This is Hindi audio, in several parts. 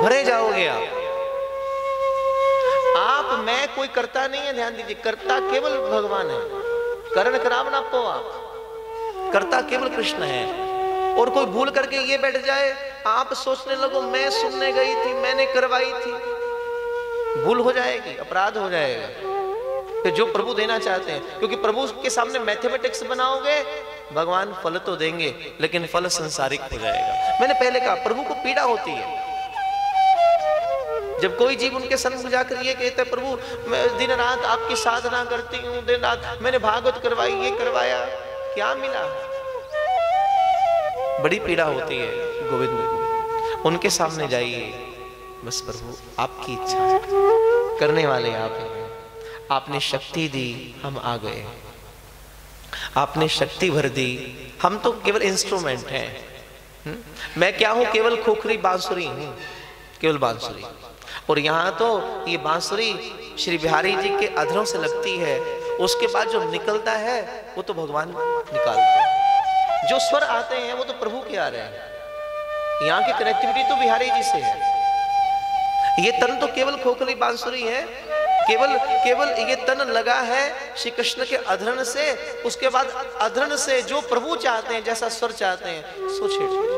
भरे जाओगे आप। मैं कोई करता नहीं है, ध्यान दीजिए, करता केवल भगवान है। करण करावना पो आप, करता केवल कृष्ण है। और कोई भूल करके ये बैठ जाए, आप सोचने लगो मैं सुनने गई थी, मैंने करवाई थी, भूल हो जाएगी, अपराध हो जाएगा। तो जो प्रभु देना चाहते हैं, क्योंकि प्रभु के सामने मैथमेटिक्स बनाओगे, भगवान फल तो देंगे लेकिन फल संसारिक हो जाएगा। मैंने पहले कहा प्रभु को पीड़ा होती है जब कोई जीव उनके सन्मुख जाकर ये कहता है प्रभु मैं दिन रात आपकी साधना करती हूँ, दिन रात मैंने भागवत करवाई, ये करवाया, क्या मिला? बड़ी पीड़ा होती है गोविंद को। उनके सामने जाइए, बस प्रभु आपकी इच्छा करने वाले आप हैं। आपने शक्ति दी, हम आ गए। आपने शक्ति भर दी, हम तो केवल इंस्ट्रूमेंट हैं। मैं क्या हूं? केवल खोखरी बांसुरी हूं, केवल बांसुरी। और यहाँ तो ये बांसुरी श्री बिहारी जी के अधरों से लगती है, उसके बाद जो निकलता है वो तो भगवान निकालते हैं। जो स्वर आते हैं वो तो प्रभु के आ रहे हैं। यहाँ की कनेक्टिविटी तो बिहारी जी से है। ये तन तो केवल खोखली बांसुरी है, केवल ये तन लगा है श्री कृष्ण के अधरण से। उसके बाद अधरण से जो प्रभु चाहते हैं, जैसा स्वर चाहते हैं, सो छेड़।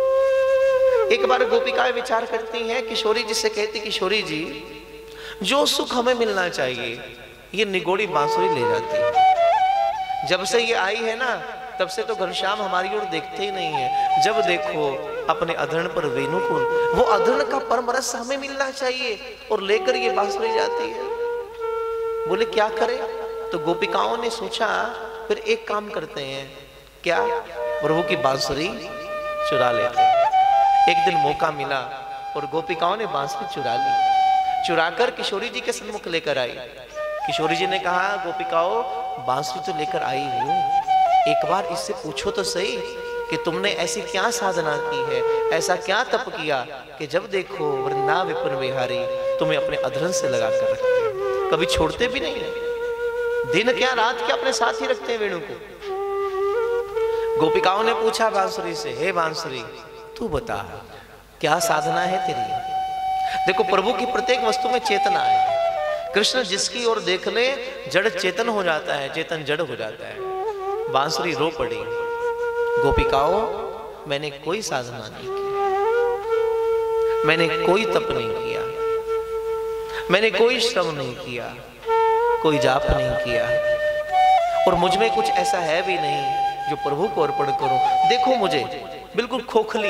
एक बार गोपिकाएं विचार करती हैं, किशोरी जी से कहती, किशोरी जी जो सुख हमें मिलना चाहिए ये निगोड़ी बांसुरी ले जाती है। जब से ये आई है ना, तब से तो घनश्याम हमारी ओर देखते ही नहीं है। जब देखो अपने अधरण पर वेणुकुल, वो अधरण का परम रस हमें मिलना चाहिए, और लेकर ये बांसुरी जाती है। बोले क्या करें? तो गोपिकाओं ने सोचा फिर एक काम करते हैं, क्या? प्रभु की बांसुरी चुरा लेते हैं। एक दिन मौका मिला और गोपिकाओं ने बांसुरी चुरा ली। चुराकर किशोरी जी के सन्मुख लेकर आई। किशोरी जी ने कहा, गोपिकाओं बांसुरी तो लेकर आई हूं, एक बार इससे पूछो तो सही कि तुमने ऐसी क्या साधना की है, ऐसा क्या तप किया कि जब देखो वृंदा विपुन विहारी तुम्हें अपने अधरण से लगा कर रखते हैं, कभी छोड़ते भी नहीं है। दिन क्या रात क्या अपने साथ ही रखते हैं वेणु को। गोपिकाओं ने पूछा बांसुरी से, हे बांसुरी तू बता क्या साधना है तेरी? देखो प्रभु की प्रत्येक वस्तु में चेतना है। कृष्ण जिसकी ओर देख ले जड़ चेतन हो जाता है, चेतन जड़ हो जाता है। बांसुरी रो पड़ी, गोपिकाओं मैंने कोई साधना नहीं की, मैंने कोई तप नहीं किया, मैंने कोई श्रम नहीं किया, कोई जाप नहीं किया, और मुझ में कुछ ऐसा है भी नहीं जो प्रभु को अर्पण करूं। देखो मुझे बिल्कुल खोखली,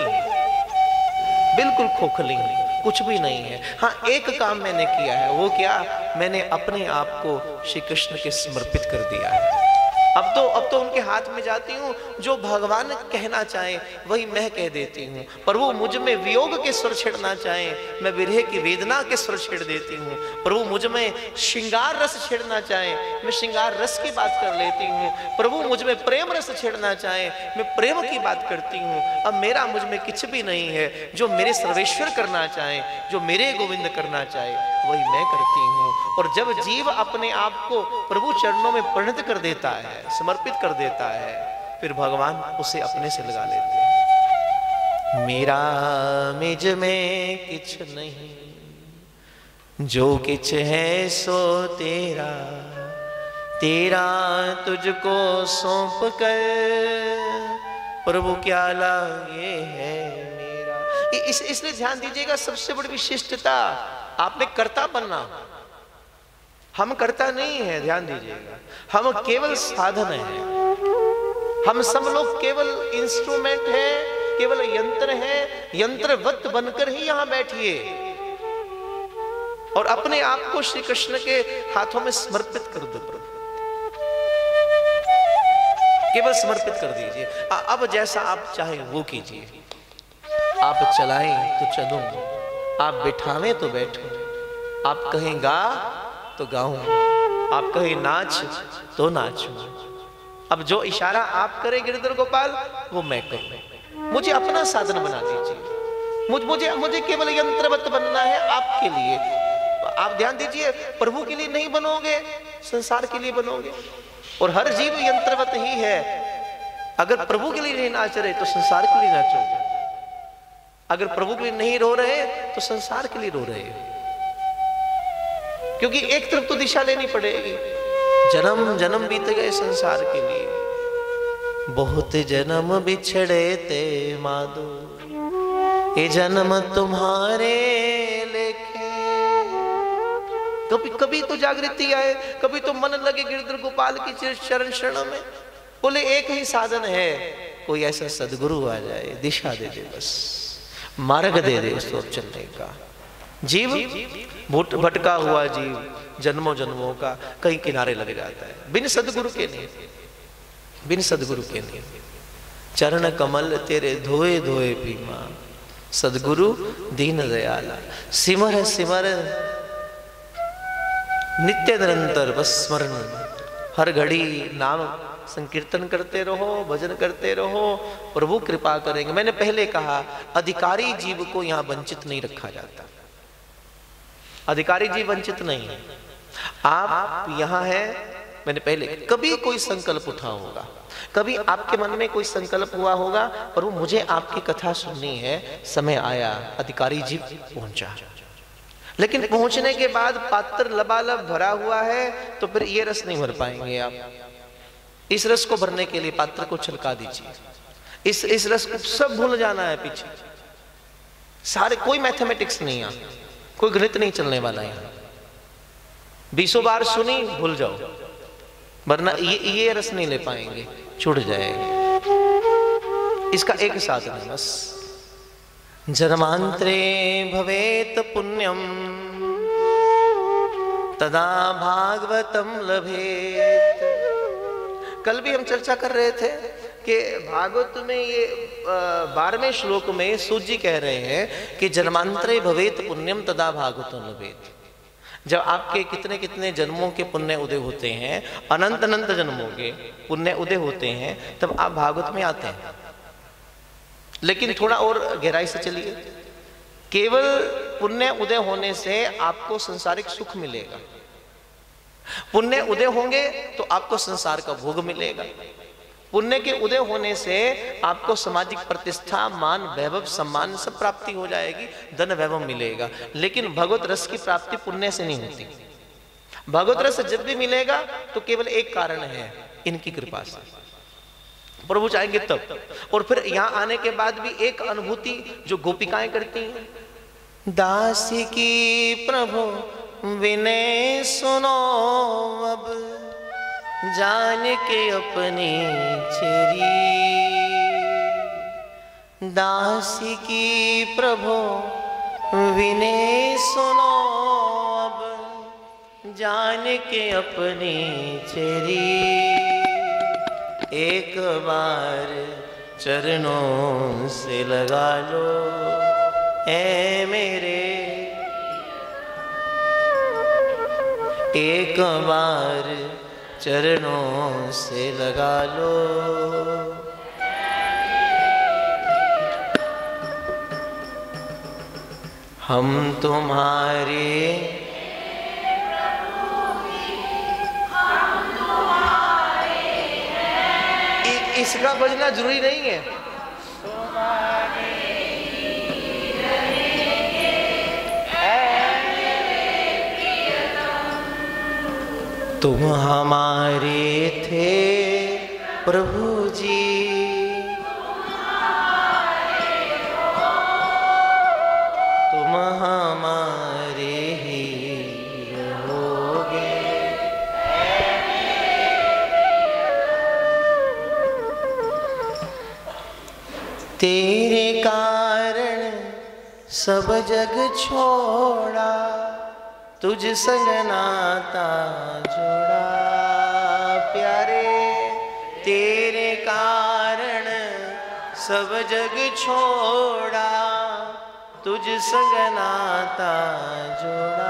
बिल्कुल खोखली, कुछ भी नहीं है। हाँ एक काम मैंने किया है, वो क्या? मैंने अपने आप को श्री कृष्ण के समर्पित कर दिया है। अब तो उनके हाथ में जाती हूँ, जो भगवान कहना चाहे वही मैं कह देती हूँ। प्रभु मुझ में वियोग के स्वर छेड़ना चाहे, मैं विरह की वेदना के स्वर छेड़ देती हूँ। प्रभु मुझ में श्रृंगार रस छेड़ना चाहे, मैं श्रृंगार रस की बात कर लेती हूँ। प्रभु मुझ में प्रेम रस छेड़ना चाहे, मैं प्रेम की बात करती हूँ। अब मेरा मुझ में कुछ भी नहीं है। जो मेरे सर्वेश्वर करना चाहे, जो मेरे गोविंद करना चाहे, वही मैं करती हूँ। और जब जीव अपने आप को प्रभु चरणों में परिणत कर देता है, समर्पित कर देता है, फिर भगवान उसे अपने से लगा लेते हैं। मेरा निज में किछ नहीं, जो किछ है सो तेरा, तेरा तुझको सौंप कर प्रभु क्या लागे है मेरा। इसलिए ध्यान दीजिएगा, सबसे बड़ी विशिष्टता आपने कर्ता बनना। हम कर्ता नहीं है, ध्यान दीजिएगा, हम केवल साधन है। हम सब लोग केवल इंस्ट्रूमेंट हैं, केवल यंत्र हैं। यंत्रवत बनकर ही यहां बैठिए और अपने आप को श्री कृष्ण के हाथों में समर्पित कर दो। प्रभु केवल समर्पित कर दीजिए। अब जैसा आप चाहें वो कीजिए। आप चलाएं तो चलूं, आप बिठावें तो बैठूं, आप कहें गा तो गाऊं, आप कहें नाच तो नाचूं। अब जो इशारा आप करें गिरधर गोपाल, वो मैं करूं। मुझे अपना साधन बना दीजिए। मुझे केवल यंत्रवत बनना है आपके लिए। आप ध्यान दीजिए, प्रभु के लिए नहीं बनोगे, संसार के लिए बनोगे। और हर जीव यंत्रवत ही है। अगर प्रभु के लिए नहीं नाच रहे तो संसार के लिए नाचोगे। अगर प्रभु के लिए नहीं रो रहे तो संसार के लिए रो रहे हो, क्योंकि एक तरफ तो दिशा लेनी पड़ेगी। जन्म जन्म बीत गए संसार के लिए, बहुत जन्म बिछड़े ते माधो, ये जन्म तुम्हारे लेके। कभी कभी तो जागृति आए, कभी तो मन लगे गिरधर गोपाल की चरण शरण में। बोले एक ही साधन है, कोई ऐसा सदगुरु आ जाए, दिशा दे दे, बस मार्ग दे दे उस ओर चलने का। जीव भटका हुआ जीव जन्मों जन्मों का कहीं किनारे लग जाता है, बिन सदगुरु के नहीं, बिन सदगुरु के नहीं। चरण कमल तेरे धोए धोए पीमा, सदगुरु दीन दयाला। सिमर सिमर नित्य निरंतर बस स्मरण, हर घड़ी नाम संकीर्तन करते रहो, भजन करते रहो, प्रभु कृपा करेंगे। मैंने पहले कहा अधिकारी जीव को यहां वंचित नहीं रखा जाता, अधिकारी जीव वंचित नहीं है। आप यहां हैं, मैंने पहले कभी कोई संकल्प उठा होगा, कभी आपके मन में कोई संकल्प हुआ होगा, और वो मुझे आपकी कथा सुननी है, समय आया अधिकारी जीव पहुंचा। लेकिन पहुंचने के बाद पात्र लबालब भरा हुआ है तो फिर ये रस नहीं भर पाएंगे आप। इस रस को भरने के लिए पात्र को छलका दीजिए, इस रस को सब भूल जाना है पीछे सारे। कोई मैथमेटिक्स नहीं है, कोई गणित नहीं चलने वाला है। 20 बार सुनी भूल जाओ, वरना ये रस नहीं ले पाएंगे, छूट जाएंगे। इसका एक साधन है बस, जन्मांतरे भवेत पुण्यम तदा भागवतम लभेत। कल भी हम चर्चा कर रहे थे कि भागवत में ये 12वें श्लोक में सूत जी कह रहे हैं कि जन्मांतरे भवेत पुण्यम तदा भागवतम लभेत। जब आपके कितने कितने जन्मों के पुण्य उदय होते हैं, अनंत अनंत जन्मों के पुण्य उदय होते हैं, तब आप भागवत में आते हैं। लेकिन थोड़ा और गहराई से चलिए, केवल पुण्य उदय होने से आपको संसारिक सुख मिलेगा, पुण्य उदय होंगे तो आपको संसार का भोग मिलेगा। पुण्य के उदय होने से आपको सामाजिक प्रतिष्ठा, मान, वैभव, सम्मान सब प्राप्ति हो जाएगी, धन वैभव मिलेगा। लेकिन भगवत रस की प्राप्ति पुण्य से नहीं होती। भगवत रस जब भी मिलेगा तो केवल एक कारण है, इनकी कृपा से। प्रभु चाहेंगे तब। और फिर यहां आने के बाद भी एक अनुभूति जो गोपिकाएं करती हैं, दासी की प्रभु विनय सुनो अब, जान के अपनी चेरी। दासी की प्रभु विनय सुनो अब, जान के अपनी चेरी। एक बार चरणों से लगा लो ऐ मेरे, एक बार चरणों से लगा लो। हम तुम्हारे इसका बजना जरूरी नहीं है। तुम हमारे थे प्रभु जी, तुम हमारे ही रहोगे। तेरे कारण सब जग छोड़ा, तुझ संग नाता जोड़ा। प्यारे तेरे कारण सब जग छोड़ा, तुझ संग नाता जोड़ा।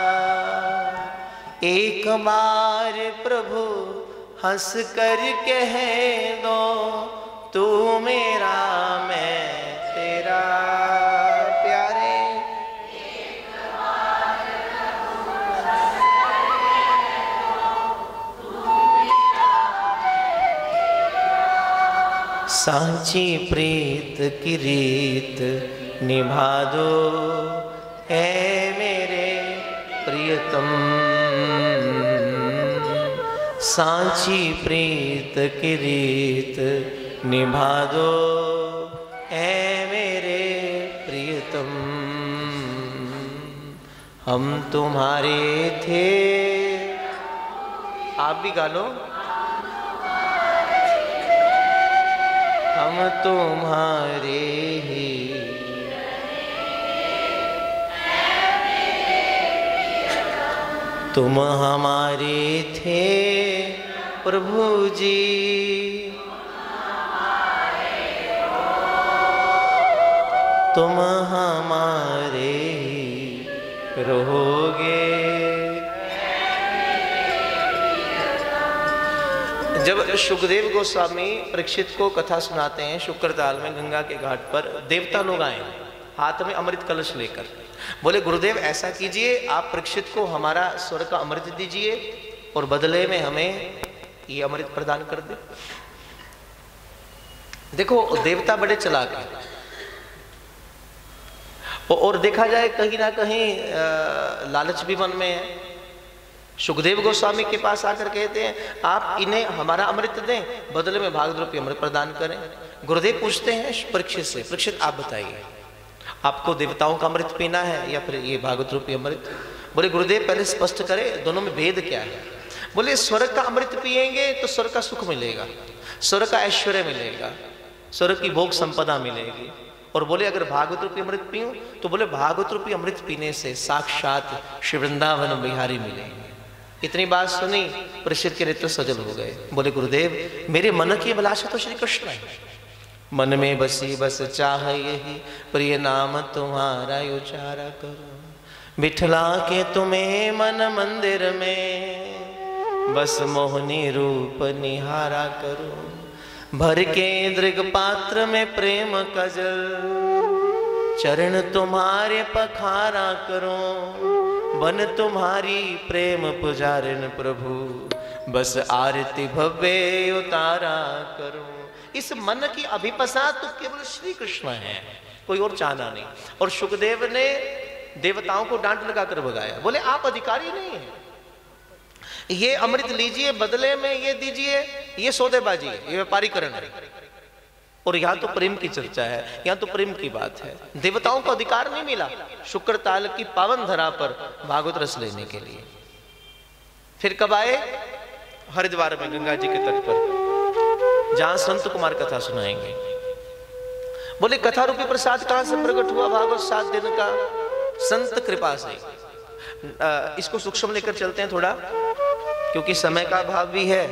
एक बार प्रभु हंस कर कह दो, तू मेरा मैं तेरा। प्यारे सांची प्रीत की रीत निभा दो है मेरे प्रियतम। सांची प्रीत की रीत निभा दो है मेरे प्रियतम। हम तुम्हारे थे, आप भी गा लो। हम तुम्हारे ही तुम हमारे थे प्रभु जी। तुम हमारे ही रहोगे। जब सुखदेव गोस्वामी परीक्षित को कथा सुनाते हैं शुक्रताल में गंगा के घाट पर, देवता लोग आए हाथ में अमृत कलश लेकर। बोले गुरुदेव ऐसा कीजिए, आप परीक्षित को हमारा स्वर का अमृत दीजिए और बदले में हमें ये अमृत प्रदान कर दे। देखो देवता बड़े चालाक हैं और देखा जाए कहीं ना कहीं लालच भी मन में है। सुखदेव गोस्वामी के पास आकर कहते हैं आप इन्हें हमारा अमृत दें, बदले में भागवत रूपी अमृत प्रदान करें। गुरुदेव पूछते हैं परीक्षित से, परीक्षित आप बताइए आपको देवताओं का अमृत पीना है या फिर ये भागवत रूपी अमृत? बोले गुरुदेव पहले स्पष्ट करें दोनों में भेद क्या है। बोले स्वर्ग का अमृत पिएंगे तो स्वर्ग का सुख मिलेगा, स्वर्ग का ऐश्वर्य मिलेगा, स्वर्ग की भोग संपदा मिलेगी। और बोले अगर भागवत रूपी अमृत पीऊं तो बोले भागवत रूपी अमृत पीने से साक्षात श्री वृंदावन बिहारी मिलेंगे। इतनी बात सुनी परीक्षित के नेत्र सजल हो गए। बोले गुरुदेव मेरे मन की अभिलाषा तो श्री कृष्ण है, मन में बसी बस चाह यही प्रिय नाम तुम्हारा उचारा करो। बिठला के तुम्हें मन मंदिर में बस मोहनी रूप निहारा करो। भर के दृग पात्र में प्रेम का जल चरण तुम्हारे पखारा करो। बन तुम्हारी प्रेम पुजारिन प्रभु बस आरती भव्य उतारा करो। इस मन की अभिपसा तो केवल श्री कृष्ण है, कोई और चाहना नहीं। और सुखदेव ने देवताओं को डांट लगाकर भगाया। बोले आप अधिकारी नहीं हैं, ये अमृत लीजिए बदले में ये दीजिए, ये सौदेबाजी है, ये व्यापारीकरण है। और यहाँ तो प्रेम की चर्चा है, यहाँ तो प्रेम की बात है। देवताओं को अधिकार नहीं मिला शुक्रताल की पावन धरा पर भागवत रस लेने के लिए। फिर कब आए? हरिद्वार में गंगा जी के तट पर, जहां संत कुमार कथा सुनाएंगे। बोले कथा रूपी प्रसाद कहां से प्रकट हुआ? भागवत 7 दिन का संत कृपा से। इसको सूक्ष्म लेकर चलते हैं थोड़ा, क्योंकि समय का अभाव भी है।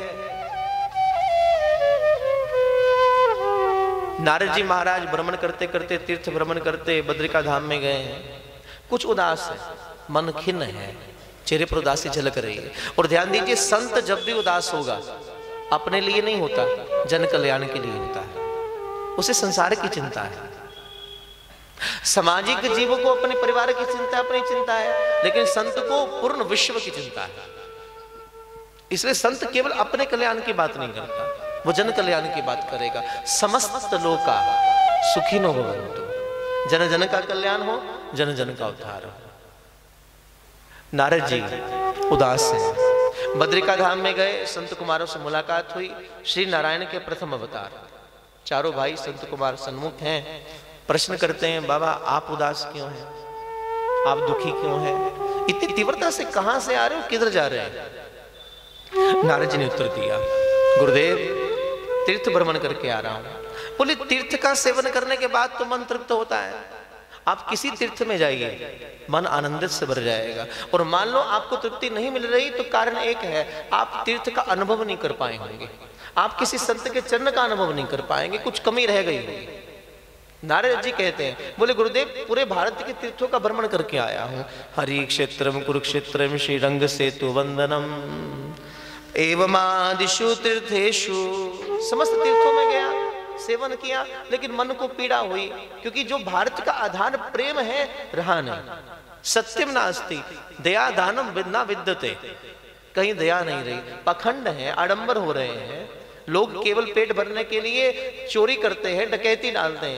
नारद जी महाराज भ्रमण करते करते, तीर्थ भ्रमण करते बद्रिका धाम में गए हैं। कुछ उदास है, मन खिन्न है, चेहरे पर उदासी झलक रही है। और ध्यान दीजिए संत जब भी उदास होगा अपने लिए नहीं होता, जन कल्याण के लिए होता है। उसे संसार की चिंता है, सामाजिक जीवों को अपने परिवार की चिंता, अपनी चिंता है, लेकिन संत को पूर्ण विश्व की चिंता है। इसलिए संत केवल अपने कल्याण की बात नहीं करता, वो जन कल्याण की बात करेगा। समस्त लोका सुखिनो भवन्तु, जन जन का कल्याण हो, जन जन का उद्धार हो। नारद जी उदास है, बद्रिका धाम में गए, संत कुमारों से मुलाकात हुई। श्री नारायण के प्रथम अवतार, चारों भाई संत कुमार सन्मुख हैं। प्रश्न करते हैं बाबा आप उदास क्यों हैं, आप दुखी क्यों हैं, इतनी तीव्रता से कहां से आ रहे हो, किधर जा रहे हैं? नारद जी ने उत्तर दिया गुरुदेव तीर्थ भ्रमण करके आ रहा हूं। बोले तीर्थ का सेवन करने के बाद तो मन तृप्त होता है, आप किसी तीर्थ में जाइए मन आनंदित से भर जाएगा। और मान लो आपको तृप्ति नहीं मिल रही तो कारण एक है, आप तीर्थ का अनुभव नहीं कर पाए होंगे, आप किसी संत के चरण का अनुभव नहीं कर पाएंगे, कुछ कमी रह गई होगी। नारद जी कहते हैं, बोले गुरुदेव पूरे भारत के तीर्थों का भ्रमण करके आया हूं। हरि क्षेत्रम कुरुक्षेत्रम श्रीरंग सेतु वंदनम एवमादिषु तीर्थेषु, समस्त तीर्थों में गया, सेवन किया, लेकिन मन को पीड़ा हुई, क्योंकि जो भारत का आधार प्रेम है रहा नहीं। सत्यम नास्ति दया दानम विद्ना विद्यते, कहीं दया नहीं रही, पाखंड है, आडंबर हो रहे हैं लोग, केवल पेट भरने के लिए चोरी करते हैं, डकैती डालते हैं,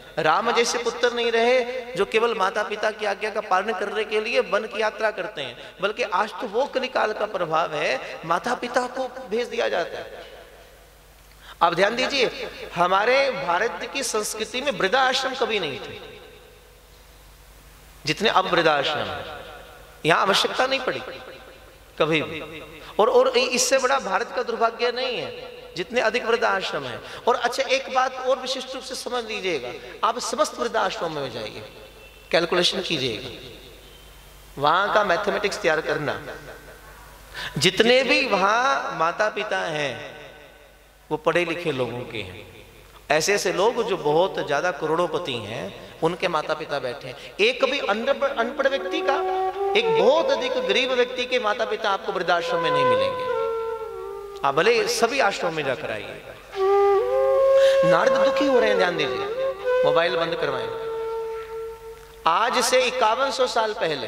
राम जैसे पुत्र नहीं रहे जो केवल माता पिता की आज्ञा का पालन करने के लिए वन की यात्रा करते हैं, बल्कि आज तो वो कलिकाल का प्रभाव है, माता पिता को भेज दिया जाता है। आप ध्यान दीजिए, हमारे भारत की संस्कृति में वृद्धाश्रम कभी नहीं थे जितने अब वृद्धाश्रम है। यहां आवश्यकता नहीं पड़ी कभी भी, और इससे बड़ा भारत का दुर्भाग्य नहीं है जितने अधिक वृद्धाश्रम है। और अच्छा, एक बात और विशिष्ट रूप से समझ लीजिएगा, आप समस्त वृद्धाश्रमों में जाइए, कैलकुलेशन कीजिएगा, वहां का मैथमेटिक्स तैयार करना, जितने भी वहां माता पिता हैं वो पढ़े लिखे लोगों के हैं। ऐसे ऐसे लोग जो बहुत ज्यादा करोड़ों हैं, उनके माता पिता बैठे हैं। एक भी अनपढ़ व्यक्ति का, एक बहुत अधिक गरीब व्यक्ति के माता पिता आपको वृद्धाश्रम में नहीं मिलेंगे। आप भले सभी आश्रम में जाकर आइए। नारद दुखी हो रहे हैं, ध्यान दीजिए, मोबाइल बंद करवाएं। आज से 5100 साल पहले,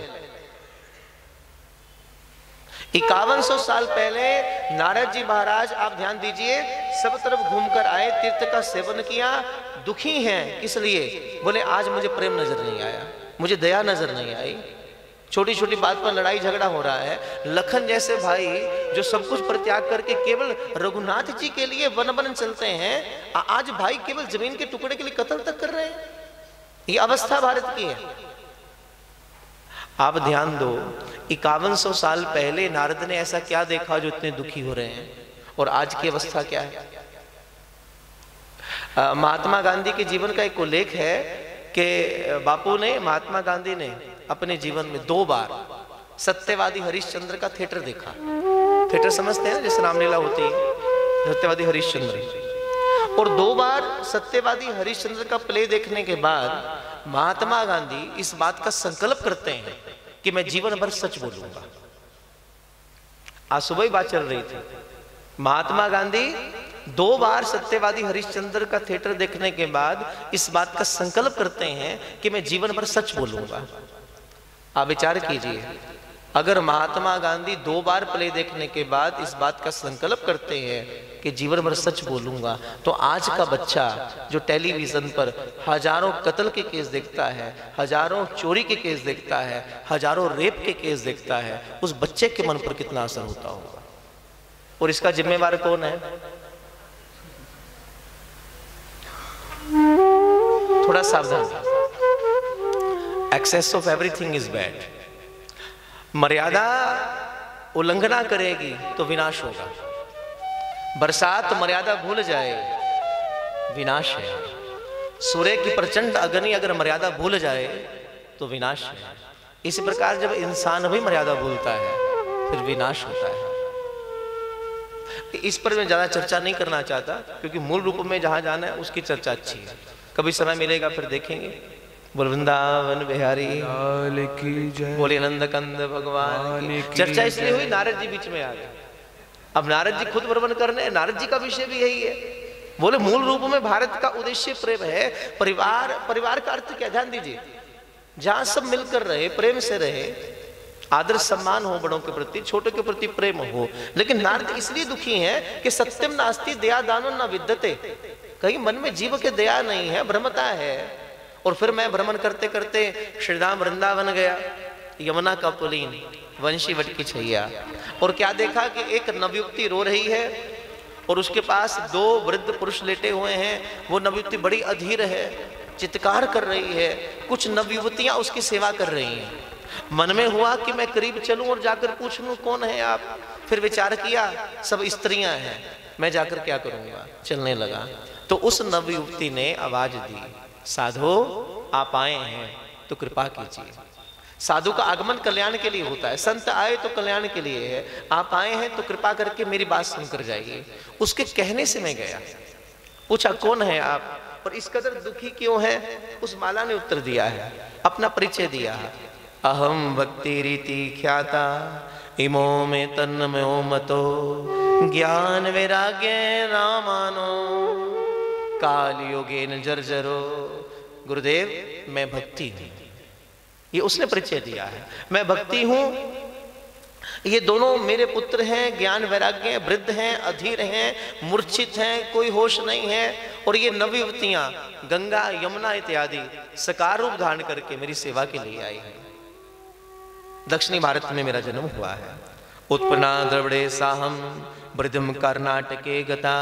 5100 साल पहले नारद जी महाराज, आप ध्यान दीजिए, सब तरफ घूमकर आए, तीर्थ का सेवन किया, दुखी हैं। किस लिए? बोले आज मुझे प्रेम नजर नहीं आया, मुझे दया नजर नहीं आई, छोटी छोटी बात पर लड़ाई झगड़ा हो रहा है। लखन जैसे भाई जो सब कुछ परित्याग करके केवल रघुनाथ जी के लिए वन वन चलते हैं, आज भाई केवल जमीन के टुकड़े के लिए कत्ल तक कर रहे हैं। ये अवस्था भारत की है। आप ध्यान दो, 5100 साल पहले नारद ने ऐसा क्या देखा जो इतने दुखी हो रहे हैं, और आज की अवस्था क्या है। महात्मा गांधी के जीवन का एक उल्लेख है कि बापू ने, महात्मा गांधी ने अपने जीवन में 2 बार सत्यवादी हरिश्चंद्र का थिएटर देखा। थिएटर समझते हैं ना, जैसे रामलीला होती है, सत्यवादी हरिश्चंद्र। और 2 बार सत्यवादी हरिश्चंद्र का प्ले देखने के बाद महात्मा गांधी इस बात का संकल्प करते हैं कि मैं जीवन भर सच बोलूंगा। आज सुबह ही बात चल रही थी, महात्मा गांधी 2 बार सत्यवादी हरिश्चंद्र का थिएटर देखने के बाद इस बात का संकल्प करते हैं कि मैं जीवन भर सच बोलूंगा। आप विचार कीजिए, अगर महात्मा गांधी 2 बार प्ले देखने के बाद इस बात का संकल्प करते हैं कि जीवन भर सच बोलूंगा, तो आज का बच्चा जो टेलीविजन पर हजारों कत्ल के केस देखता है, हजारों चोरी के केस देखता है, हजारों रेप के केस देखता है, उस बच्चे के मन पर कितना असर होता होगा। और इसका जिम्मेवार कौन है? थोड़ा सावधान। Excess of everything is bad. मर्यादा उल्लंघना करेगी तो विनाश होगा। बरसात मर्यादा भूल जाए, विनाश है। सूर्य की प्रचंड अग्नि अगर मर्यादा भूल जाए तो विनाश है। इसी प्रकार जब इंसान भी मर्यादा भूलता है फिर विनाश होता है। इस पर मैं ज्यादा चर्चा नहीं करना चाहता, क्योंकि मूल रूप में जहां जाना है उसकी चर्चा अच्छी है। कभी समय मिलेगा फिर देखेंगे। बोल वृंदावन बिहारी की जय, बोले नंद कंद भगवान की। चर्चा इसलिए हुई, नारद जी बीच में आ गए। अब नारद जी खुद वर्णन करने, नारद जी का विषय भी यही है। बोले मूल रूप में भारत का उद्देश्य प्रेम है, परिवार। परिवार का अर्थ क्या? ध्यान दीजिए, जहां सब मिलकर रहे, प्रेम से रहे, आदर सम्मान हो बड़ों के प्रति, छोटों के प्रति प्रेम हो। लेकिन नारद इसलिए दुखी हैं कि सत्यम नास्ति दया दानो न विद्यते। कहीं मन में जीव के दया नहीं है, भ्रमता है। और फिर मैं भ्रमण करते करते श्रीराम वृंदावन गया, यमुना का पुलीन, वंशी वट की छैया, और क्या देखा कि एक नवयुवती रो रही है और उसके पास 2 वृद्ध पुरुष लेटे हुए हैं। वो नवयुवती बड़ी अधीर है, चित्कार कर रही है। कुछ नवयुवतियां उसकी सेवा कर रही हैं। मन में हुआ कि मैं करीब चलूं और जाकर पूछ लूं कौन है आप। फिर विचार किया सब स्त्रियां हैं, मैं जाकर क्या करूंगा। चलने लगा तो उस नवयुवती ने आवाज दी, साधो आप आए हैं तो कृपा कीजिए। साधु का आगमन कल्याण के लिए होता है, संत आए तो कल्याण के लिए है। आप आए हैं तो कृपा करके मेरी बात सुनकर जाइए। उसके कहने से मैं गया, पूछा कौन है आप और इस कदर दुखी क्यों है। उस माला ने उत्तर दिया है, अपना परिचय दिया है। अहम भक्ति रीति ख्याता इमो में तन्मयो मतो ज्ञान वैराग्य रामानो काल योगेन जर्जरो। गुरुदेव मैं भक्ति हूं, ये उसने परिचय दिया है। मैं भक्ति हूं, ये दोनों मेरे पुत्र हैं, ज्ञान वैराग्य, वृद्ध हैं, अधीर हैं, मूर्छित हैं, कोई होश नहीं है। और ये नव युवतियां गंगा यमुना इत्यादि सकार रूप धारण करके मेरी सेवा के लिए आई हैं। दक्षिणी भारत में मेरा जन्म हुआ है। उत्पन्ना द्रविड़े साहम वृद्धम कर्नाटके गता।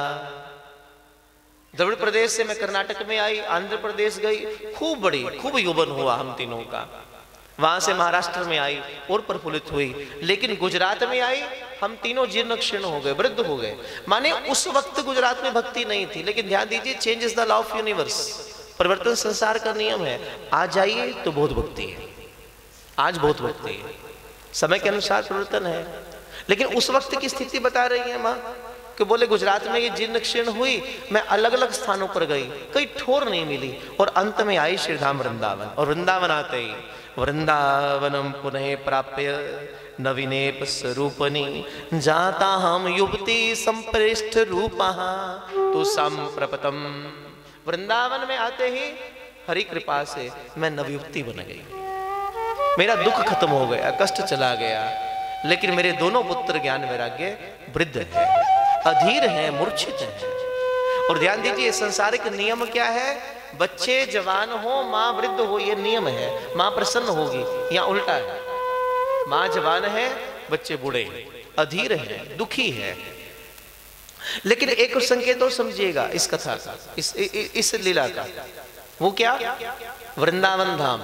द्रविड़ प्रदेश से मैं कर्नाटक में आई, आंध्र प्रदेश गई, खूब यौवन हुआ हम तीनों का। वहां से महाराष्ट्र में आई और प्रफुल्लित हुई, लेकिन गुजरात में आई हम तीनों जीर्ण क्षीर्ण हो गए, वृद्ध हो गए। माने उस वक्त गुजरात में भक्ति नहीं थी, लेकिन ध्यान दीजिए, change is the law of universe, परिवर्तन संसार का नियम है। आज जाइए तो बहुत भक्ति है, आज बहुत भक्ति है, समय के अनुसार परिवर्तन है। लेकिन उस वक्त की स्थिति बता रही है माँ कि बोले गुजरात में ये जीर्ण क्षीर्ण हुई, मैं अलग अलग स्थानों पर गई, कहीं ठोर नहीं मिली, और अंत में आई श्रीधाम वृंदावन। और वृंदावन आते ही वृंदावनम पुनः प्राप्य नवीनेप स्वरूपनी जाता हम युवती संप्रेष्ठ रूपा तो संप्रपतम। वृंदावन में आते ही हरि कृपा से मैं नवयुवती बन गई, मेरा दुख खत्म हो गया, कष्ट चला गया। लेकिन मेरे दोनों पुत्र ज्ञान वैराग्य वृद्ध है, अधीर है, मूर्छित है। और ध्यान दीजिए, संसारिक नियम क्या है, बच्चे जवान हो माँ वृद्ध हो, ये नियम है, माँ प्रसन्न होगी। यहाँ उल्टा है, माँ जवान है बच्चे बूढ़े, अधीर है, दुखी है। लेकिन एक संकेत और समझिएगा इस कथा का, इस लीला का, वो क्या, वृंदावन धाम।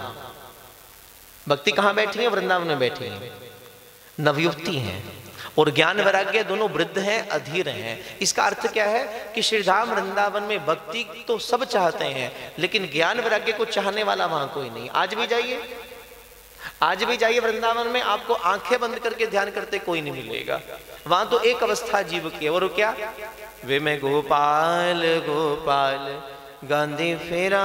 भक्ति कहां बैठी है, वृंदावन में बैठी है, नवयुवती हैं और ज्ञान वैराग्य दोनों वृद्ध हैं, अधीर हैं। इसका अर्थ क्या है कि श्रीधाम वृंदावन में भक्ति तो सब चाहते हैं, लेकिन ज्ञान वैराग्य को चाहने वाला वहां कोई नहीं। आज भी जाइए, आज भी जाइए वृंदावन में, आपको आंखें बंद करके ध्यान करते कोई नहीं मिलेगा। वहां तो एक अवस्था जीव की है, और क्या, वे मैं गोपाल गोपाल गांधी फेरा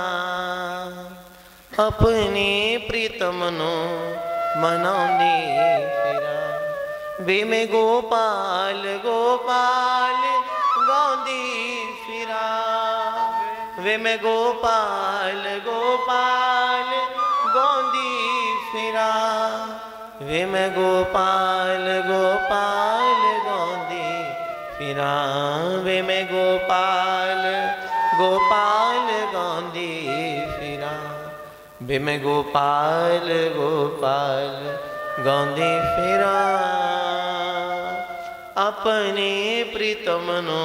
अपने प्रीतमनो मनाने फेरा। वे मैं गोपाल गोपाल गांधी फिरा, वे मैं गोपाल गोपाल गांधी फिरा, वे मैं गोपाल गोपाल गांधी फिरा, वे मैं गोपाल गोपाल गांधी फिरा, वे मैं गोपाल गोपाल गांधी फिरा अपने प्रीतमनो।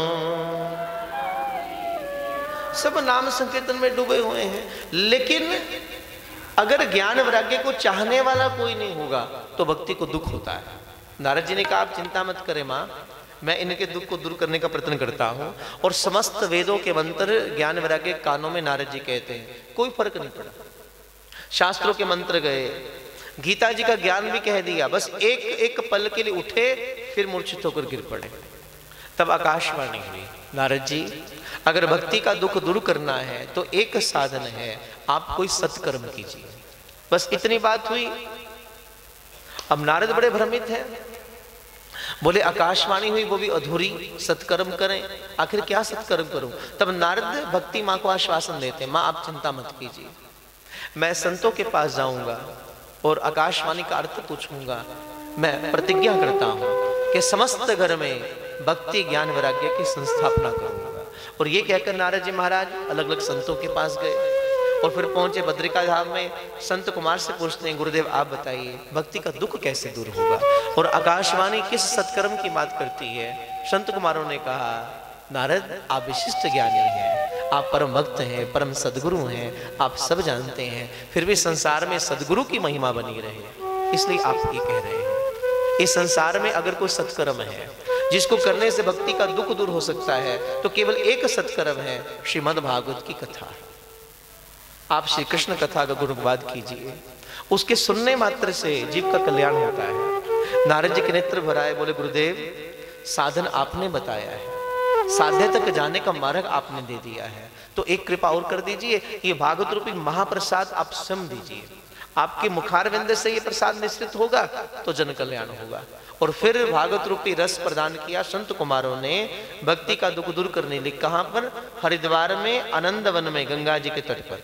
सब नाम संकीर्तन में डूबे हुए हैं, लेकिन अगर ज्ञान वैराग्य को चाहने वाला कोई नहीं होगा तो भक्ति को दुख होता है। नारद जी ने कहा, आप चिंता मत करें माँ, मैं इनके दुख को दूर करने का प्रयत्न करता हूं। और समस्त वेदों के मंत्र ज्ञान वैराग्य कानों में नारद जी कहते हैं, कोई फर्क नहीं पड़ा। शास्त्रों के मंत्र गए, गीता जी का ज्ञान भी कह दिया, बस एक एक पल के लिए उठे, फिर मूर्छित होकर गिर पड़े। तब आकाशवाणी हुई, नारद जी अगर भक्ति का दुख दूर करना है तो एक साधन है, आप कोई सत्कर्म कीजिए। बस इतनी बात हुई। अब नारद बड़े भ्रमित हैं, बोले आकाशवाणी हुई वो भी अधूरी, सत्कर्म करें, आखिर क्या सत्कर्म करूं। तब नारद भक्ति माँ को आश्वासन देते, माँ आप चिंता मत कीजिए, मैं संतों के पास जाऊंगा और आकाशवाणी का अर्थ पूछूंगा। मैं प्रतिज्ञा करता हूं कि समस्त घर में भक्ति ज्ञान वैराग्य की संस्थापना करूंगा। और ये कहकर नारद जी महाराज अलग अलग संतों के पास गए और फिर पहुंचे बद्रिका धाम में। संत कुमार से पूछते हैं, गुरुदेव आप बताइए भक्ति का दुख कैसे दूर होगा, और आकाशवाणी किस सत्कर्म की बात करती है। संत कुमारों ने कहा, नारद आप विशिष्ट ज्ञानी हैं, आप परम भक्त हैं, परम सदगुरु हैं, आप सब जानते हैं, फिर भी संसार में सदगुरु की महिमा बनी रहे, इसलिए आप ये कह रहे हैं। इस संसार में अगर कोई सत्कर्म है जिसको करने से भक्ति का दुख दूर हो सकता है, तो केवल एक सत्कर्म है, श्रीमद् भागवत की कथा। आप श्री कृष्ण कथा का गुणगान कीजिए, उसके सुनने मात्र से जीव का कल्याण होता है। नारद जी के नेत्र भराए, बोले गुरुदेव साधन आपने बताया है, साध्य तक जाने का मार्ग आपने दे दिया है, तो एक कृपा और कर दीजिए, ये भागवत रूपी महाप्रसाद आप स्वयं दीजिए। आपके मुखारविंद से ये प्रसाद निश्चित होगा तो जन कल्याण होगा। और फिर भागवत रूपी रस प्रदान किया संत कुमारों ने भक्ति का दुख दूर करने लिए। कहां पर? हरिद्वार में, आनंद वन में, गंगा जी के तट पर।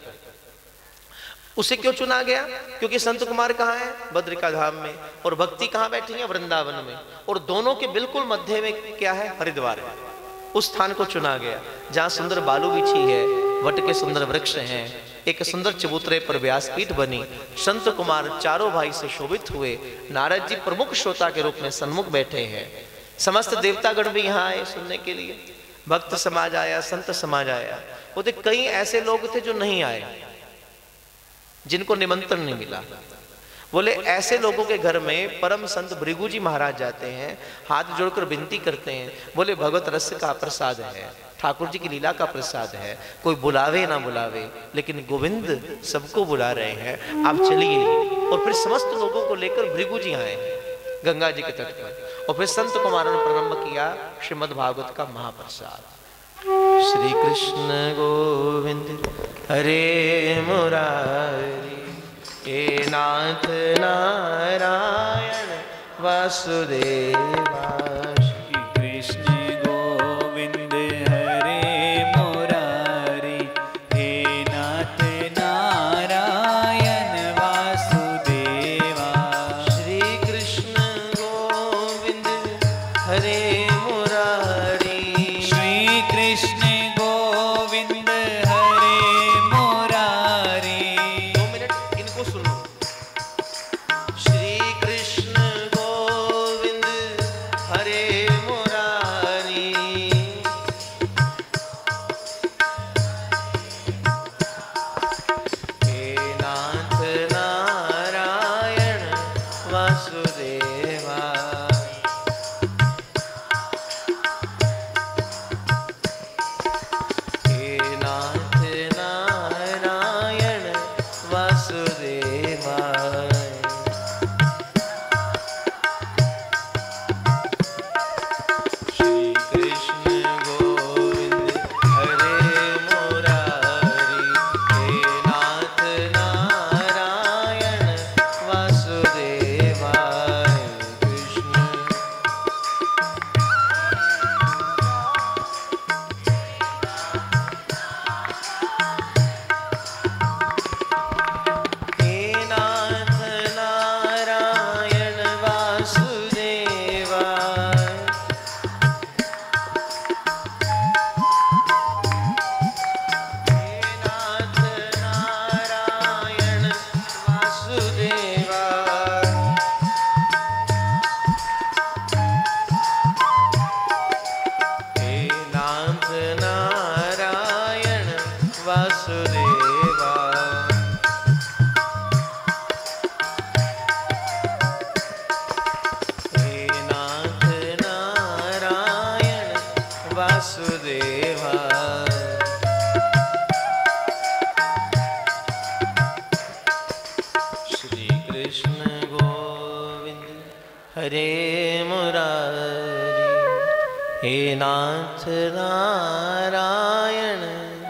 उसे क्यों चुना गया? क्योंकि संत कुमार कहाँ है? बद्रिका धाम में, और भक्ति कहाँ बैठी है? वृंदावन में। और दोनों के बिल्कुल मध्य में क्या है? हरिद्वार है। उस स्थान को चुना गया जहां सुंदर बालू बिछी है, वट के सुंदर वृक्ष हैं, एक सुंदर चबूतरे पर व्यासपीठ बनी। संत कुमार चारों भाई से शोभित हुए। नारद जी प्रमुख श्रोता के रूप में सन्मुख बैठे हैं। समस्त देवतागण भी यहाँ आए सुनने के लिए। भक्त समाज आया, संत समाज आया। वो तो कई ऐसे लोग थे जो नहीं आए, जिनको निमंत्रण नहीं मिला। बोले ऐसे लोगों के घर में परम संत भृगु जी महाराज जाते हैं, हाथ जोड़कर विनती करते हैं। बोले भगवत रस का प्रसाद है, ठाकुर जी की लीला का प्रसाद है, कोई बुलावे ना बुलावे लेकिन गोविंद सबको बुला रहे हैं, आप चलिए। और फिर समस्त लोगों को लेकर भृगु जी आए गंगा जी के तट पर, और फिर संत कुमारों ने प्रारंभ किया श्रीमद् भागवत का महाप्रसाद। श्री कृष्ण गोविंद हरे मुरारी, हे नाथ नारायण वासुदेवा। श्री कृष्ण गोविंद हरे मुरारी, हे नाथ नारायण वासुदेवा। श्री कृष्ण गोविंद हरे मुरारी, श्री कृष्ण गोविंद हरे मुरारी। 2 मिनट इनको सुनो। श्री कृष्ण गोविंद हरे मुरारी, हे नाथ नारायण वासुदेवा। हे नाथ नारायण वासुदेवा। श्री कृष्ण गोविंद हरे मुरारी, हे नाथ नारायण वासुदेवा। कृष्ण हे नाथ नारायण वासुदेवा। हे नाथ नारायण वासुदेवा। हे नाथ नारायण वासुदेवा। हे नाथ नारायण वासुदेवा। श्री कृष्ण गोविंद हरे मुरारी, हे नाथ नारायण।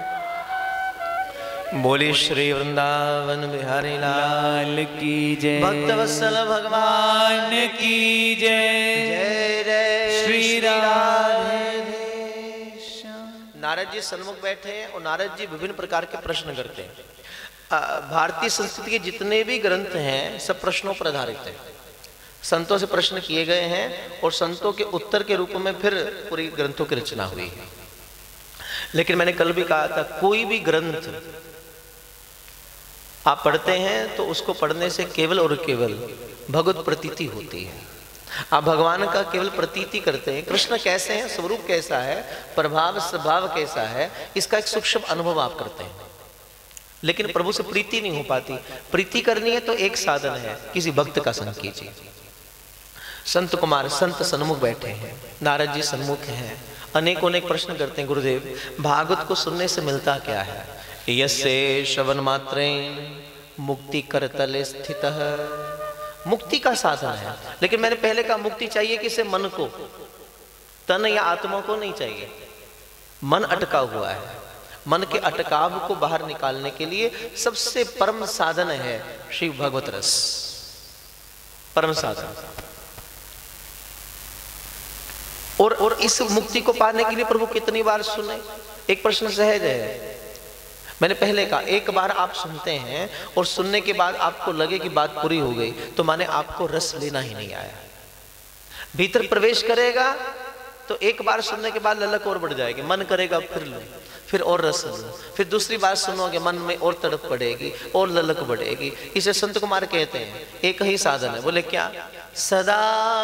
बोले श्री वृंदावन बिहारी लाल की जय। भक्तवत्सल भगवान की जय। जय जय श्री राधे श्याम। नारद जी सन्मुख बैठे हैं और नारद जी विभिन्न प्रकार के प्रश्न करते हैं। भारतीय संस्कृति के जितने भी ग्रंथ हैं सब प्रश्नों पर आधारित हैं। संतों से प्रश्न किए गए हैं और संतों के उत्तर के रूप में फिर पूरी ग्रंथों की रचना हुई है। लेकिन मैंने कल भी कहा था, कोई भी ग्रंथ आप पढ़ते हैं तो उसको पढ़ने से केवल और केवल भगवत प्रतीति होती है। आप भगवान का केवल प्रतीति करते हैं, कृष्ण कैसे हैं, स्वरूप कैसा है, प्रभाव स्वभाव कैसा है, इसका एक सूक्ष्म अनुभव आप करते हैं। लेकिन प्रभु से प्रीति नहीं हो पाती। प्रीति करनी है तो एक साधन है, किसी भक्त का संग कीजिए। संत कुमार संत सन्मुख बैठे हैं, नारद जी सन्मुख हैं, अनेकों अनेक प्रश्न करते हैं। गुरुदेव, भागवत को सुनने से मिलता क्या है? यस्य श्रवण मात्रेण मुक्ति करतले स्थितः, मुक्ति का साधन है। लेकिन मैंने पहले कहा मुक्ति चाहिए किसे? मन को, तन या आत्मा को नहीं चाहिए। मन अटका हुआ है, मन के अटकाव को बाहर निकालने के लिए सबसे परम साधन है श्री भगवत रस, परम साधन। और इस मुक्ति को पाने के लिए प्रभु कितनी बार सुने? एक प्रश्न सहज है, मैंने पहले कहा एक बार आप सुनते हैं और सुनने के बाद आपको लगे कि बात पूरी हो गई तो माने आपको रस लेना ही नहीं आया। भीतर प्रवेश करेगा तो एक बार सुनने के बाद ललक और बढ़ जाएगी, मन करेगा फिर लो, फिर और रस लो, फिर दूसरी बार सुनोगे मन में और तड़प पड़ेगी और ललक बढ़ेगी। इसे संत कुमार कहते हैं एक ही साधन है। बोले क्या? सदा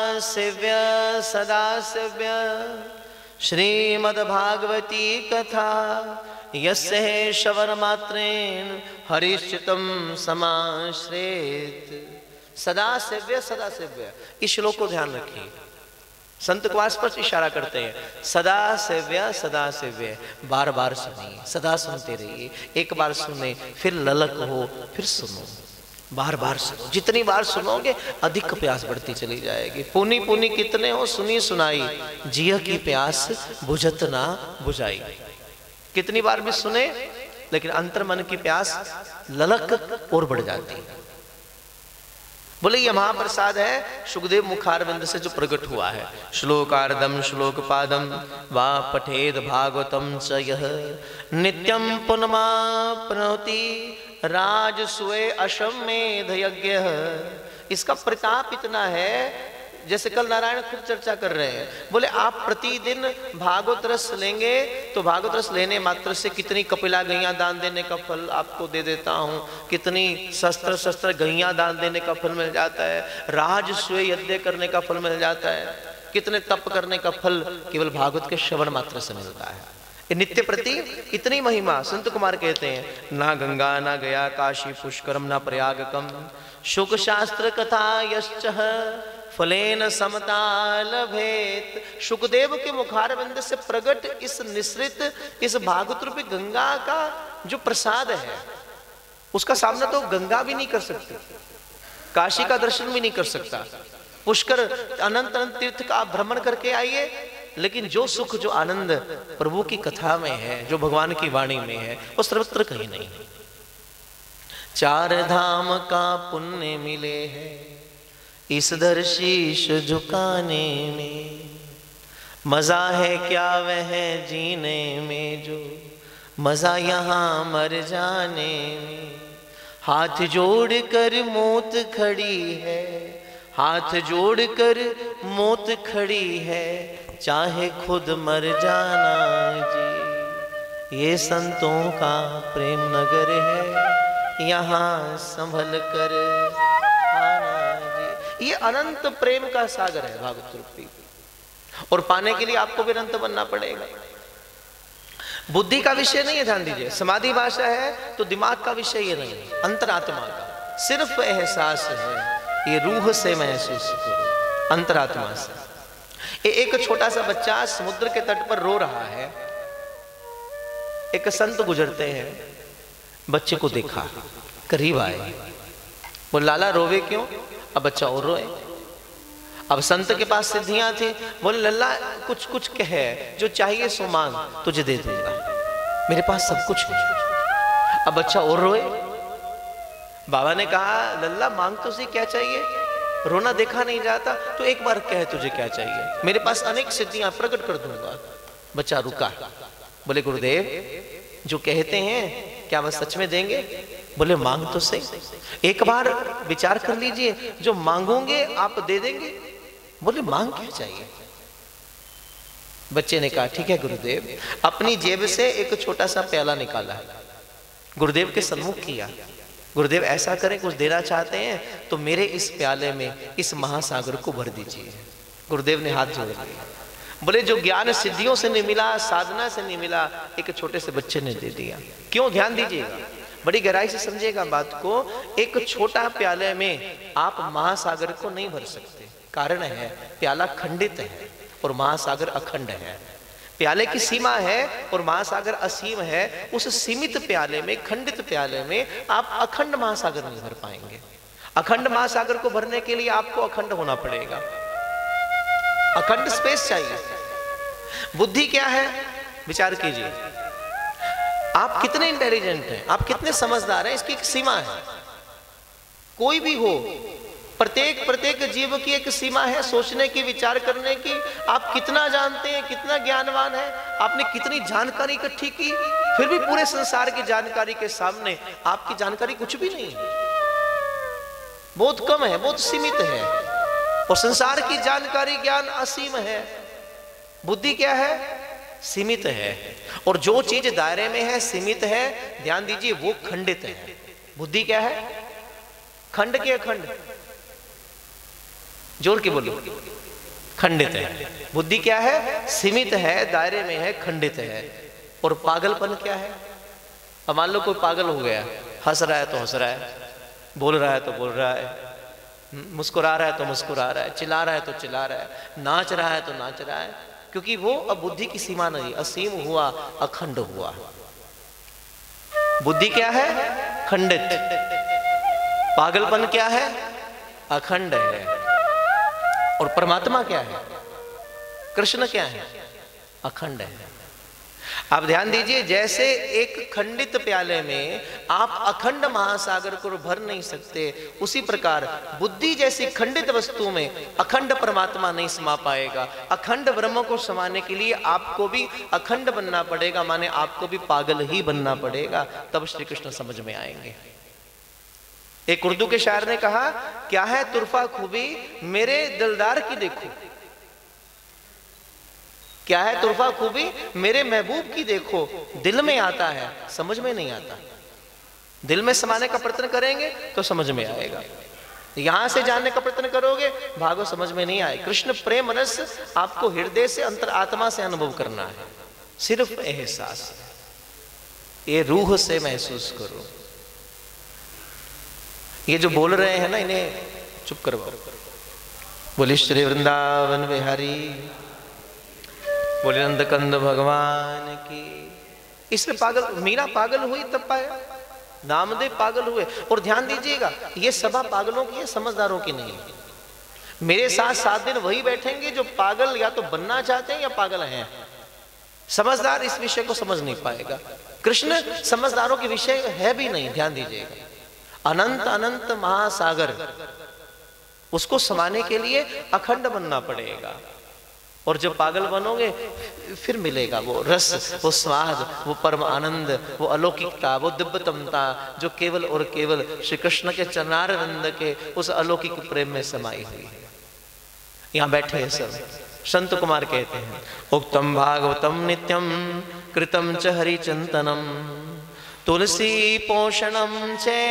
सेव्य श्रीमद् भागवती कथा यस्य श्रवण मात्रेण हरिश्चितम समाश्रेत। सदा सेव्य, इस श्लोक को ध्यान रखिए। संत कुमार स्पष्ट इशारा करते हैं, सदा सेव्य, बार बार सुनिए, सदा सुनते रहिए। एक बार सुने फिर ललक हो, फिर सुनो, बार बार सुनो। जितनी बार सुनोगे अधिक प्यास बढ़ती चली जाएगी। पुनी पुनी कितने हो सुनी सुनाई, जिया की प्यास बुझत ना बुझाई। कितनी बार भी सुने लेकिन अंतर मन की प्यास ललक और बढ़ जाती है। बोले ये महाप्रसाद है सुखदेव मुखारविंद से जो प्रकट हुआ है। श्लोकार्धम श्लोक पादम वा पठेद भागवतम च यह नित्यम पुनमाप्नोति राजसूय अश्वमेध यज्ञ। इसका प्रताप इतना है, जैसे कल नारायण खुद चर्चा कर रहे हैं। बोले आप प्रतिदिन भागवत रस लेंगे तो भागवत रस लेने मात्र से कितनी कपिला गैया दान देने का फल आपको दे देता हूँ, कितनी शस्त्र गैया दान देने का फल मिल जाता है, राजसूय यज्ञ करने का फल मिल जाता है, कितने तप करने का फल केवल भागवत के श्रवण मात्र से मिलता है। ये नित्य प्रति इतनी महिमा। संत कुमार कहते हैं ना गंगा ना गया काशी पुष्करम ना प्रयागकम शुक शास्त्र कथा यश्च फलेन समता लभेत। सुखदेव के मुखारविंद से प्रकट इस निश्रित इस भागवत रूपी गंगा का जो प्रसाद है उसका सामना तो गंगा भी नहीं कर सकती, काशी का दर्शन भी नहीं कर सकता, पुष्कर अनंत अनंत तीर्थ का आप भ्रमण करके आइए, लेकिन जो सुख जो आनंद प्रभु की कथा में है, जो भगवान की वाणी में है, वो सर्वत्र कहीं नहीं। चार धाम का पुण्य मिले हैं इस दर शीश झुकाने में, मजा है क्या वह जीने में जो मजा यहाँ मर जाने में। हाथ जोड़ कर मौत खड़ी है, हाथ जोड़ कर मौत खड़ी है, चाहे खुद मर जाना जी। ये संतों का प्रेम नगर है, यहाँ संभल कर आना जी। ये अनंत प्रेम का सागर है भागवत रूपी, और पाने के लिए आपको भी अनंत बनना पड़ेगा। बुद्धि का विषय नहीं है, ध्यान दीजिए। समाधि भाषा है तो दिमाग का विषय ये नहीं है, अंतरात्मा का सिर्फ एहसास है, ये रूह से महसूस करो, अंतरात्मा से। एक छोटा सा बच्चा समुद्र के तट पर रो रहा है, एक संत गुजरते हैं, बच्चे को देखा, करीब आए, बोले लाला रोवे क्यों? अब बच्चा और रोए। अब संत के पास सिद्धियां थी, बोले लल्ला कुछ कुछ कहे, जो चाहिए सो मांग, तुझे दे दूंगा, मेरे पास सब कुछ है। अब बच्चा और रोए। बाबा ने कहा लल्ला मांग तो सही, क्या चाहिए? रोना देखा नहीं जाता, तो एक बार कह तुझे क्या चाहिए, मेरे पास अनेक सिद्धियां प्रकट कर दूंगा। बच्चा रुका, बोले गुरुदेव जो कहते हैं क्या वह सच में देंगे? बोले मांग तो सही, एक बार विचार कर लीजिए, जो मांगोगे आप दे देंगे। बोले मांग क्या चाहिए? बच्चे ने कहा ठीक है गुरुदेव। अपनी जेब से एक छोटा सा प्याला निकाला, गुरुदेव के सम्मुख किया। गुरुदेव ऐसा करें, कुछ देना चाहते हैं तो मेरे इस प्याले में इस महासागर को भर दीजिए। गुरुदेव ने हाथ जोड़ लिया। बोले जो ज्ञान सिद्धियों से नहीं मिला, साधना से नहीं मिला, एक छोटे से बच्चे ने दे दिया। क्यों? ध्यान दीजिएगा, बड़ी गहराई से समझिएगा बात को। एक छोटा प्याले में आप महासागर को नहीं भर सकते। कारण है प्याला खंडित है और महासागर अखंड है। प्याले की सीमा है और महासागर असीम है। उस सीमित प्याले में, खंडित प्याले में आप अखंड महासागर नहीं भर पाएंगे। अखंड महासागर को भरने के लिए आपको अखंड होना पड़ेगा, अखंड स्पेस चाहिए। बुद्धि क्या है? विचार कीजिए, आप कितने इंटेलिजेंट हैं, आप कितने समझदार हैं, इसकी एक सीमा है। कोई भी हो, प्रत्येक जीव की एक सीमा है सोचने की, विचार करने की। आप कितना जानते हैं, कितना ज्ञानवान है, आपने कितनी जानकारी इकट्ठी की, फिर भी पूरे संसार की जानकारी के सामने आपकी जानकारी कुछ भी नहीं है, बहुत कम है, बहुत सीमित है। और संसार की जानकारी, ज्ञान असीम है। बुद्धि क्या है? सीमित है। और जो चीज दायरे में है, सीमित है, ध्यान दीजिए, वो खंडित है। बुद्धि क्या है? खंड के अखंड, जोर के बोलो, खंडित है। बुद्धि क्या है? सीमित है, दायरे में है, खंडित है। और पागलपन क्या है? अब मान लो कोई पागल हो गया, हंस रहा है तो हंस रहा है, बोल रहा है तो बोल रहा है, मुस्कुरा रहा है तो मुस्कुरा रहा है, चिल्ला रहा है तो चिल्ला रहा है, नाच रहा है तो नाच रहा है, क्योंकि वो अब बुद्धि की सीमा नहीं, असीम हुआ, अखंड हुआ। बुद्धि क्या है? खंडित। पागलपन क्या है? अखंड है। और परमात्मा क्या है? कृष्ण क्या है? अखंड है। आप ध्यान दीजिए, जैसे एक खंडित प्याले में आप अखंड महासागर को भर नहीं सकते, उसी प्रकार बुद्धि जैसी खंडित वस्तु में अखंड परमात्मा नहीं समा पाएगा। अखंड ब्रह्म को समाने के लिए आपको भी अखंड बनना पड़ेगा, माने आपको भी पागल ही बनना पड़ेगा, तब श्री कृष्ण समझ में आएंगे। एक उर्दू के शायर ने कहा, क्या है तुरफा खूबी मेरे दिलदार की देखो, क्या है तुरफा खूबी मेरे महबूब की देखो, दिल में आता है समझ में नहीं आता। दिल में समाने का प्रयत्न करेंगे तो समझ में आएगा, यहां से जानने का प्रयत्न करोगे भागो समझ में नहीं आए। कृष्ण प्रेम रस आपको हृदय से, अंतर आत्मा से अनुभव करना है, सिर्फ एहसास, ये रूह से महसूस करो। ये जो बोल रहे हैं ना, इन्हें चुप करवाओ। बोले श्री वृंदावन बिहारी, बोले नंद कंद भगवान की। इसलिए पागल, मीरा पागल हुई तब पाया, नामदेव पागल हुए। और ध्यान दीजिएगा, ये सभा पागलों की है, समझदारों की नहीं है। मेरे साथ 7 दिन वही बैठेंगे जो पागल या तो बनना चाहते हैं या पागल हैं। समझदार इस विषय को समझ नहीं पाएगा। कृष्ण समझदारों के विषय है भी नहीं। ध्यान दीजिएगा, अनंत अनंत महासागर, उसको समाने के लिए अखंड बनना पड़ेगा। और जब पागल बनोगे फिर मिलेगा वो रस, वो स्वाद, वो परम आनंद, वो अलौकिकता, वो दिव्यतमता जो केवल और केवल श्री कृष्ण के चरणारविंद के उस अलौकिक प्रेम में समाई हुई है। यहाँ बैठे हैं सब संत कुमार कहते हैं, उक्तम भागवतम नित्यम कृतम च हरिचिंतनम तुलसी पोषणम चे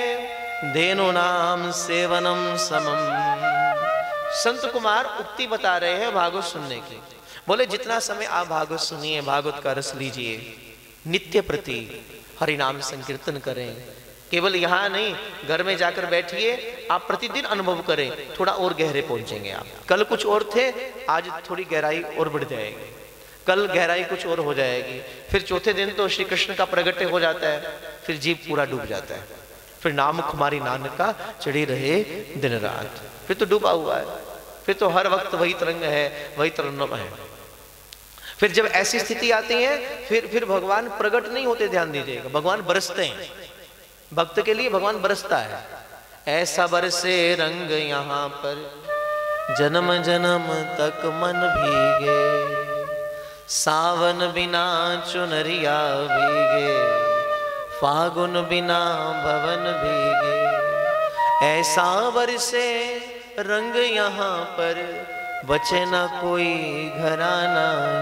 धेनुनाम सेवनम समम। संत कुमार उक्ति बता रहे हैं भागवत सुनने की। बोले जितना समय आप भागवत सुनिए, भागवत का रस लीजिए, नित्य प्रति हरि नाम संकीर्तन करें। केवल यहाँ नहीं, घर में जाकर बैठिए, आप प्रतिदिन अनुभव करें, थोड़ा और गहरे पहुंचेंगे आप। कल कुछ और थे, आज थोड़ी गहराई और बढ़ जाएगी, कल गहराई कुछ और हो जाएगी, फिर चौथे दिन तो श्री कृष्ण का प्रगट्य हो जाता है, फिर जीव पूरा डूब जाता है, फिर नाम कुमारी नानक का चढ़ी रहे दिन रात, फिर तो डूबा हुआ है, फिर तो हर वक्त वही तरंग है, वही तरन्नुम है। फिर जब ऐसी स्थिति आती है, फिर भगवान प्रकट नहीं होते। ध्यान दीजिएगा, भगवान बरसते हैं। भक्त के लिए भगवान बरसता है। ऐसा बरसे रंग यहाँ पर जन्म जन्म तक मन भीगे, सावन बिना चुनरिया भीगे, फागुन बिना भवन भीगे। ऐसा बरसे रंग यहाँ पर बचे न कोई घराना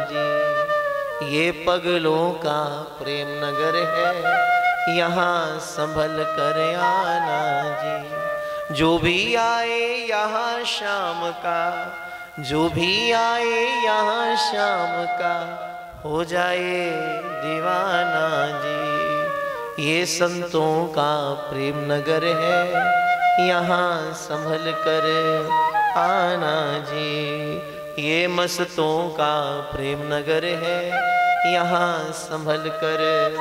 जी, ये पगलों का प्रेम नगर है, यहाँ संभल कर आना जी। जो भी आए यहाँ शाम का, जो भी आए यहाँ शाम का, हो जाए दीवाना जी। ये संतों का प्रेम नगर है, यहाँ संभल कर आना जी। ये मस्तों का प्रेम नगर है, यहाँ संभल कर।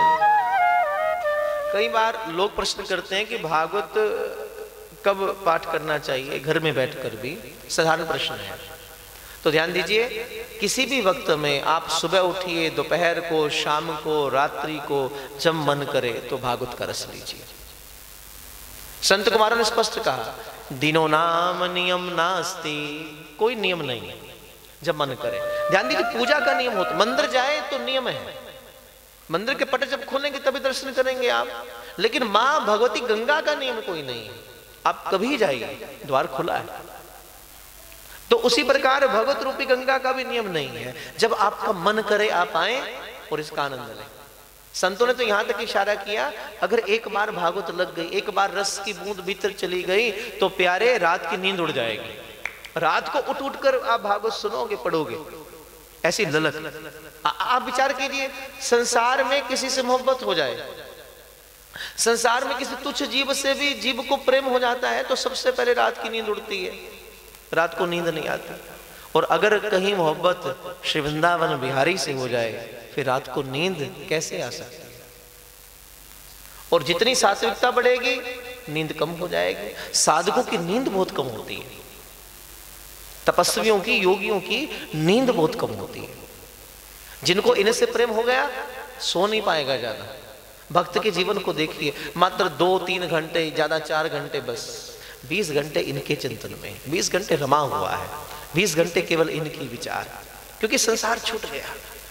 कई बार लोग प्रश्न करते हैं कि भागवत कब पाठ करना चाहिए, घर में बैठकर भी, साधारण प्रश्न है। तो ध्यान दीजिए, किसी भी वक्त में आप सुबह उठिए, दोपहर को, शाम को, रात्रि को, जब मन करे तो भागवत का रस लीजिए। संत कुमारों ने स्पष्ट कहा, दिनो नाम नियम नास्ति, कोई नियम नहीं है, जब मन करे। ध्यान दीजिए, पूजा का नियम होता, मंदिर जाए तो नियम है, मंदिर के पट जब खोलेंगे तभी दर्शन करेंगे आप, लेकिन मां भगवती गंगा का नियम कोई नहीं है। आप कभी जाइए, द्वार खुला है। तो उसी प्रकार भगवत रूपी गंगा का भी नियम नहीं है, जब आपका मन करे आप आए और इसका आनंद लें। संतों ने तो यहां तक इशारा किया, अगर एक बार भागवत लग गई, एक बार रस की बूंद भीतर चली गई तो प्यारे रात की नींद उड़ जाएगी। रात को उठ उठ कर आप भागवत सुनोगे, पढ़ोगे, ऐसी ललक। आप विचार कीजिए, संसार में किसी से मोहब्बत हो जाए, संसार में किसी तुच्छ जीव से भी जीव को प्रेम हो जाता है तो सबसे पहले रात की नींद उड़ती है, रात को नींद नहीं आती। और अगर कहीं मोहब्बत श्री वृंदावन बिहारी से हो जाए फिर रात को नींद कैसे आ सकती है। और जितनी सात्विकता बढ़ेगी नींद कम हो जाएगी। साधकों की नींद बहुत कम होती है, तपस्वियों की, योगियों की नींद बहुत कम होती है। जिनको इनसे प्रेम हो गया सो नहीं पाएगा ज्यादा। भक्त के जीवन को देखिए, मात्र 2-3 घंटे, ज्यादा 4 घंटे, बस 20 घंटे इनके चिंतन में, 20 घंटे रमा हुआ है, 20 घंटे केवल इनकी विचार, क्योंकि संसार छूट गया।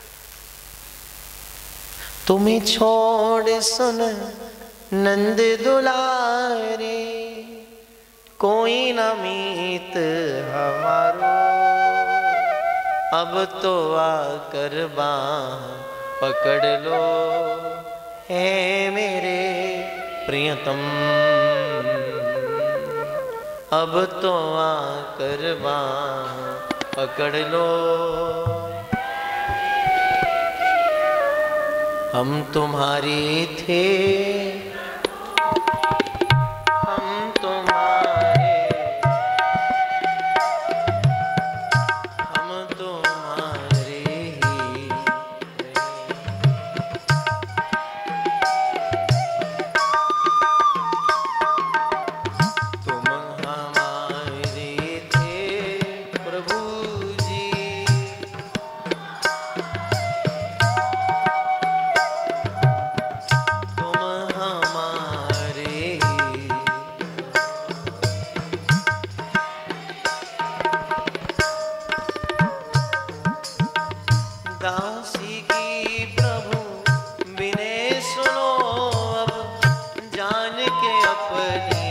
तुम्हें छोड़ सुन नंद दुलारे, कोई न मीत हमारो, अब तो आकर बाह पकड़ लो हे मेरे प्रियतम, अब तो आकर बाह पकड़ लो। हम तुम्हारे थे, हम तुम्हारे, हम तुम्हारे ही, तुम हमारे थे प्रभु जी, दासी की प्रभु बिने सुनो अब जान के अपनी